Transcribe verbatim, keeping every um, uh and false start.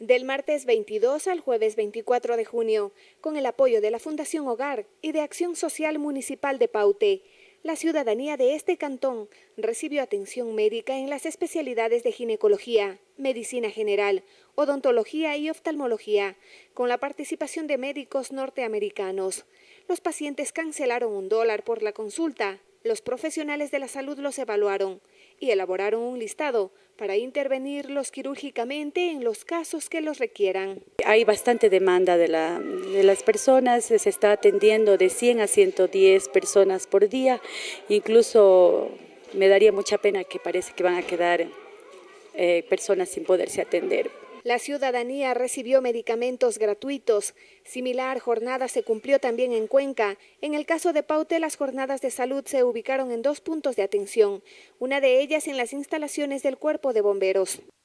Del martes veintidós al jueves veinticuatro de junio, con el apoyo de la Fundación Hogar y de Acción Social Municipal de Paute, la ciudadanía de este cantón recibió atención médica en las especialidades de ginecología, medicina general, odontología y oftalmología, con la participación de médicos norteamericanos. Los pacientes cancelaron un dólar por la consulta, los profesionales de la salud los evaluaron y elaboraron un listado para intervenirlos quirúrgicamente en los casos que los requieran. Hay bastante demanda de, la, de las personas, se está atendiendo de cien a ciento diez personas por día, incluso me daría mucha pena que parece que van a quedar eh, personas sin poderse atender. La ciudadanía recibió medicamentos gratuitos. Similar jornada se cumplió también en Cuenca. En el caso de Paute, las jornadas de salud se ubicaron en dos puntos de atención, una de ellas en las instalaciones del Cuerpo de Bomberos.